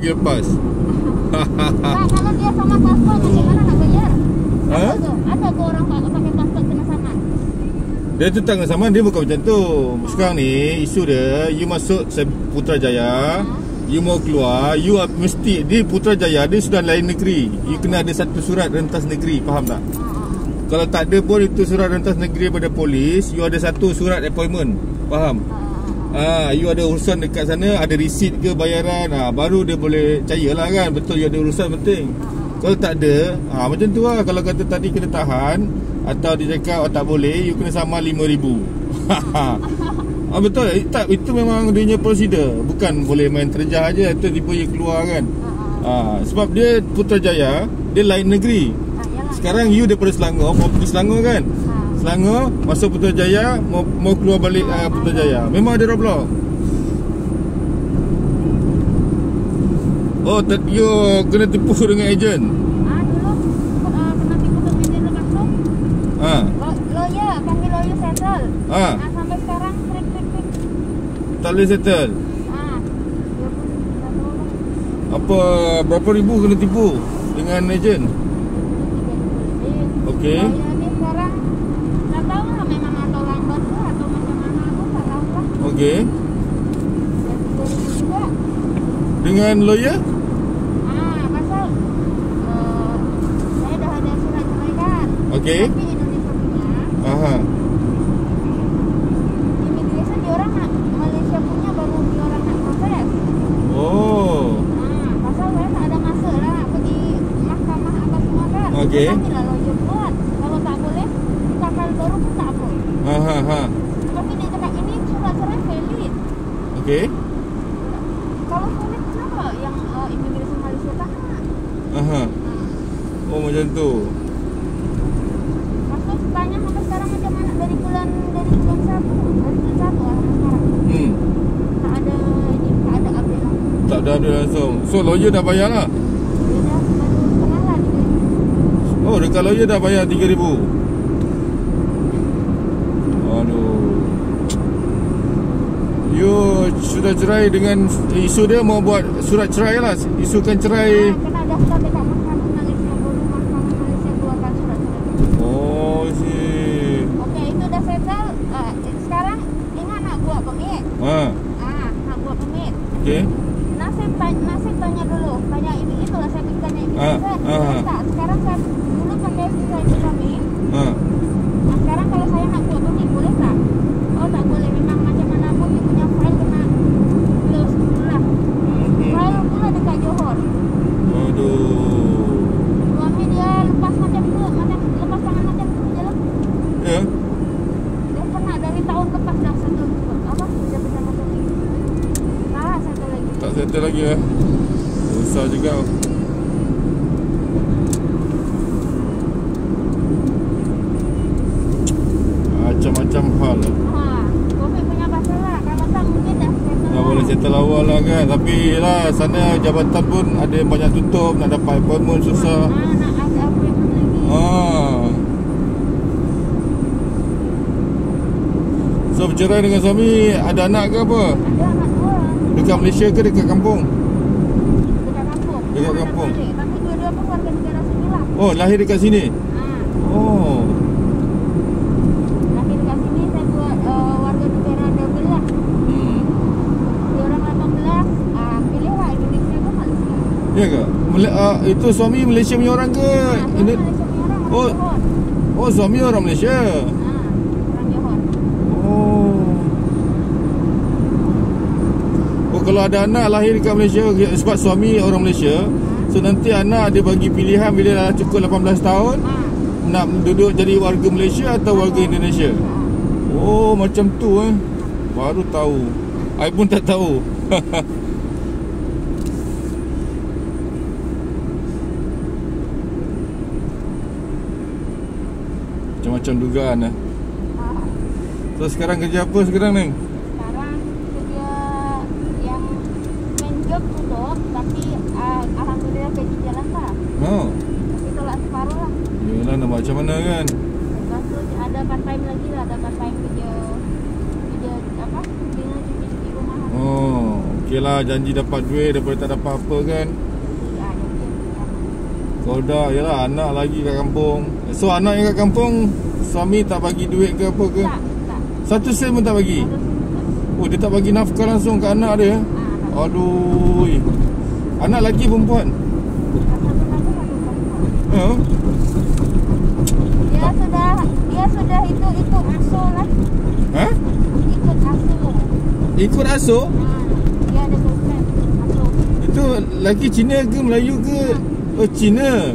lagi lepas. Nah, kalau dia sama paspor bagaimana nak bayar? Ada ke orang pakai paspor kena saman? Dia tu tak kena saman, dia bukan macam tu. Sekarang ni isu dia, you masuk Putrajaya, you mau keluar, you mesti di Putrajaya dia sudah lain negeri. You kena ada satu surat rentas negeri, faham tak? Kalau tak ada pun itu surat rentas negeri daripada polis, you ada satu surat appointment, faham? You ada urusan dekat sana, ada receipt ke bayaran, baru dia boleh percayalah kan, betul you ada urusan penting. Kalau tak ada, macam tu lah. Kalau kata tadi kena tahan, atau dia cakap tak boleh, you kena sama 5,000. Betul, tak, itu memang dia punya prosedur. Bukan boleh main terjah aja, tu tiba you keluar kan. Sebab dia Putrajaya, dia lain negeri. Sekarang you daripada Selangor, mau pergi Selangor kan, Selangor, masuk Putrajaya, mau keluar balik Putrajaya, memang ada roadblock. Oh, you kena tipu dengan ejen. Dulu kena tipu dengan ejen lepas tu. Lawyer, panggil lawyer settle. Sampai sekarang trik. Tak boleh settle. Apa, berapa ribu kena tipu dengan ejen? Okey. Lawyer ni sekarang tak tahu lah, memang ada lambat ke atau macam mana, aku tak tahu lah. Okey. Juga. Dengan lawyer? Pasal saya dah ada surat cerai kan. Okey. Tapi Indonesia punya. Imigresen diorang nak, Malaysia punya baru diorang nak proses. Oh. Pasal saya tak ada masa lah pergi mahkamah apa semua kan. Okey. Nantilah lawyer buat. Kalau tak boleh, kakal baru pun tak apa. Tapi dia cakap ini surat cerai valid. Okey. Kalau valid kenapa yang imigresen Malaysia tahan? Oh, macam tu. Lepas tu tanya sampai sekarang macam mana dari bulan 1 lah sampai sekarang. Tak ada update lah. Tak ada update langsung. So lawyer dah bayar lah. Dia dah baru setengah lah 3,000. Oh, dekat lawyer dah bayar 3,000. Aduh. You sudah cerai dengan isu dia, mau buat surat cerai lah. Isukan cerai. Kena daftar dekat mahkamah Malaysia, baru mahkamah Malaysia keluarkan surat cerai. Oh, si. Okey, itu dah settle. Sekarang ingat nak buat permit. Nak buat permit. Okey. Nasib tanya dulu. Tanya ini, itulah saya pergi tanya imigresen. Tak, sekarang saya dulu pakai visa itu kami. Nah, sekarang kalau saya nak buat permit, boleh tak? Oh, tak boleh. Memang macam mana pun dia punya file kena close dulu lah. File pula dekat Johor. Aduh. Suami dia lepas macam tu, lepas tangan macam tu je lah. Ya. Dia pernah dari tahun lepas dah satu apa? Dia macam ni. Satu lagi. Tak settle lagi lah. Susah juga. Macam-macam hal lah. Covid punya pasal lah. Kalau tak mungkin dah settle. Dah boleh settle awal lah kan. Tapi lah sana jabatan pun ada yang banyak tutup. Nak dapat appointment susah. Nak ada appointment lagi. So bercerai dengan suami, ada anak ke apa? Ada anak 2. Dekat Malaysia ke dekat kampung? Dekat kampung. Dekat kampung. Tapi dua-dua pun warga negara sini lah. Oh, lahir dekat sini? Oh. Lahir dekat sini, saya buat warga negara 12. Diorang 18, pilihlah Indonesia ke Malaysia. Ya ke? Itu suami Malaysia punya orang ke? Suami Malaysia punya orang, orang Johor. Oh, suami orang Malaysia. Orang Johor. Oh, kalau ada anak lahir dekat Malaysia sebab suami orang Malaysia, so nanti anak dia bagi pilihan bila dah cukup 18 tahun nak duduk jadi warga Malaysia atau warga Indonesia. Oh, macam tu baru tahu. I pun tak tahu. Macam-macam dugaan lah. So sekarang kerja apa sekarang ni? Sekarang kerja yang main job tutup, tapi alhamdulillah gaji jalan lah. Tapi tolak separuh lah. Yalah, nak macam mana kan? Lepas tu ada part time lagi lah, ada part time kerja apa? Dengan cuci-cuci rumah. Oh, ok. Okey lah, janji dapat duit daripada tak dapat apa kan. Kalau dah, yalah anak lagi kat kampung. So anak yang kat kampung, suami tak bagi duit ke apa ke? Tak. 1 sen pun tak bagi? Oh, dia tak bagi nafkah langsung ke anak dia? Aduh. Anak lelaki perempuan? Dia sudah ikut asuh lah. Ha? Ikut asuh. Ikut asuh? Dia ada girlfriend asuh. Itu lelaki Cina ke Melayu ke? Oh, Cina.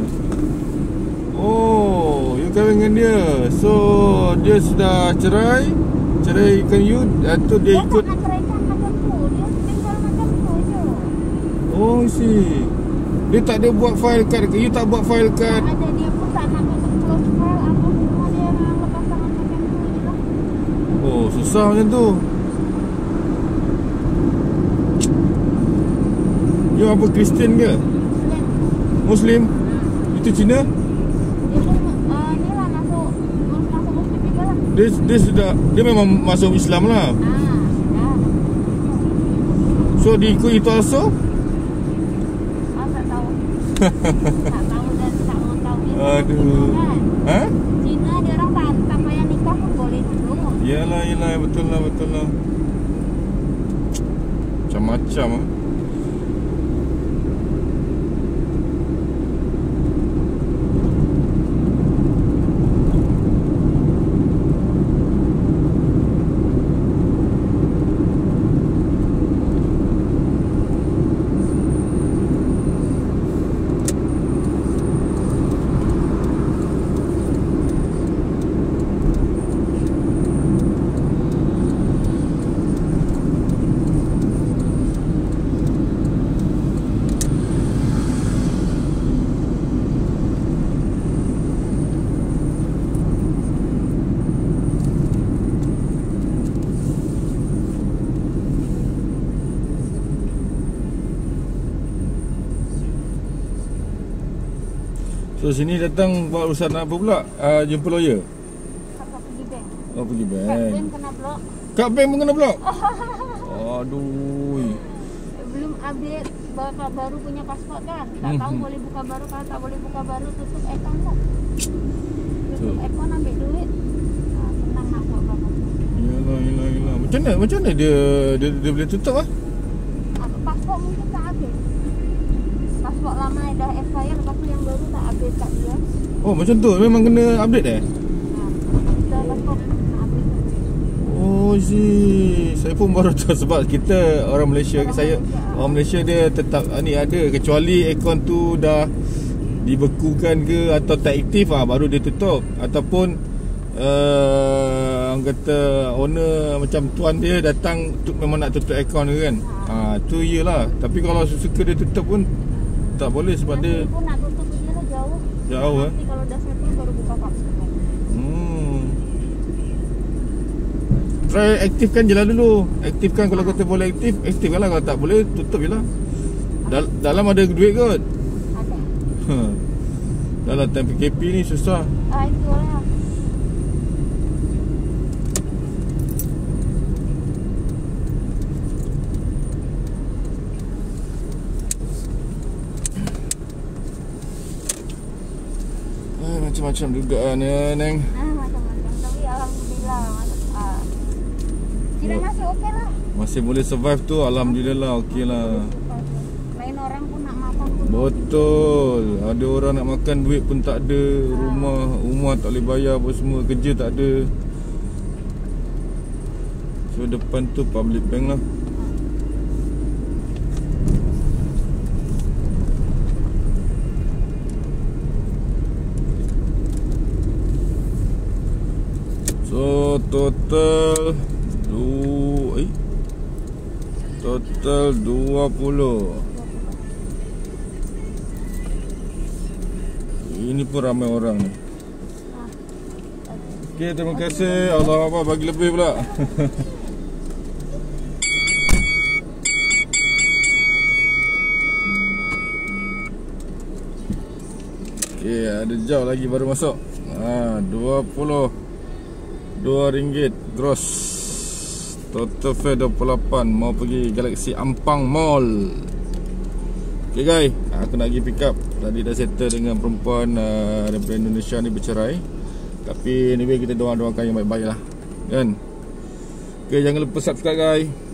Oh, you kahwin dengan dia. So dia sudah ceraikan you atau dia ikut? Dia tak nak ceraikan macam tu. Dia tinggal macam tu je. Oh, see. Dia tak ada buat file kad ke? You tak buat file kad? Tak ada, dia pun tak nak close file apa semua. Dia lepas tangan macam tu je lah. Oh, susah macam tu. You apa, Kristian ke? Muslim? Itu Cina? Dia pun ni lah masuk Muslim juga lah. Dia memang masuk Islam lah. Dah. So dia ikut itu asuh? Tak tahu. Tak tahu dan tak mau tahu. Aduh. Kan? Ha? Cina dia orang tak payah nikah pun boleh dulu. Yalah, betul lah. Macam-macam lah. So sini datang buat urusan apa pula? Jumpa lawyer? Kakak pergi bank. Oh, pergi Kat bank. bank kena blok. Kat bank pun kena blok? Aduh. Belum update baru punya pasport kan. Tak tahu boleh buka baru. Kalau tak boleh buka baru, tutup account lah. Tutup account, ambil duit. Senang nak buat apa. Yalah. Macam mana dia boleh tutup lah? Pasport mungkin tak habis. Pasport lama dah expire, lepas tu yang baru tak update kat dia. Oh, macam tu? Memang kena update Kita pasport kena update. Oh, saya pun baru tahu sebab kita orang Malaysia. Orang Malaysia dia tetap ni ada, kecuali akaun tu dah dibekukan ke atau tak aktif baru dia tutup. Ataupun orang kata owner macam tuan dia datang memang nak tutup akaun dia kan. Tu iyalah. Tapi kalau suka dia tutup pun tak boleh sebab nanti dia pun nak tutup dia lah jauh. Nanti kalau dah settle baru buka pasport. Try aktifkan je lah dulu. Aktifkan kalau kata boleh aktifkan lah. Kalau tak boleh tutup je lah. Dalam ada duit kot? Ada. Dalam time PKP ni susah. Itu lah. Macam-macam juga Neng. Macam-macam. Tapi alhamdulillah tidak masih okey lah. Masih boleh survive tu, alhamdulillah okey lah. Lain orang pun nak makan pun. Betul. Ada orang nak makan, duit pun tak ada. Rumah tak boleh bayar apa semua, kerja tak ada. So depan tu public bank lah. So total 20. Ini pun ramai orang ni. Okey, terima kasih. Allah apa bagi lebih pula. Okey, ada jauh lagi baru masuk. 22 ringgit gross Total fare 28, mau pergi Galaxy Ampang Mall. Okay guys, aku nak pergi pick up. Tadi dah settle dengan perempuan daripada Indonesia ni, bercerai. Tapi anyway, kita doakan yang baik-baik lah, kan. Okay, jangan lupa subscribe guys.